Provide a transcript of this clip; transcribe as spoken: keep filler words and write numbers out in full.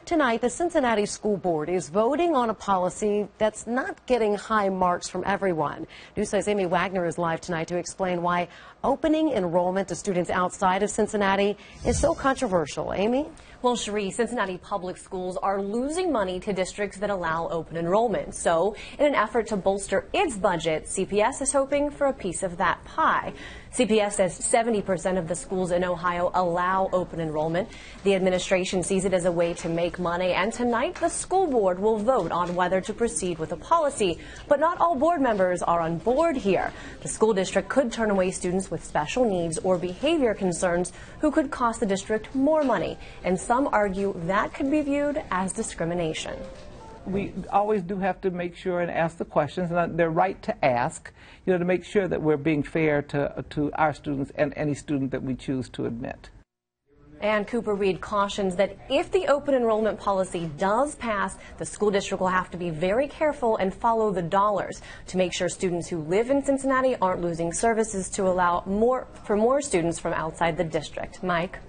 Tonight, the Cincinnati School Board is voting on a policy that's not getting high marks from everyone. Newslay's Amy Wagner is live tonight to explain why opening enrollment to students outside of Cincinnati is so controversial. Amy? Well, Cherie, Cincinnati Public Schools are losing money to districts that allow open enrollment. So, in an effort to bolster its budget, C P S is hoping for a piece of that pie. C P S says seventy percent of the schools in Ohio allow open enrollment. The administration sees it as a way to make money, and tonight the school board will vote on whether to proceed with the policy. But not all board members are on board here. The school district could turn away students with special needs or behavior concerns who could cost the district more money, and some argue that could be viewed as discrimination. We always do have to make sure and ask the questions, and they're right to ask, you know, to make sure that we're being fair to, to our students and any student that we choose to admit. And Cooper Reed cautions that if the open enrollment policy does pass, the school district will have to be very careful and follow the dollars to make sure students who live in Cincinnati aren't losing services to allow more for more students from outside the district. Mike?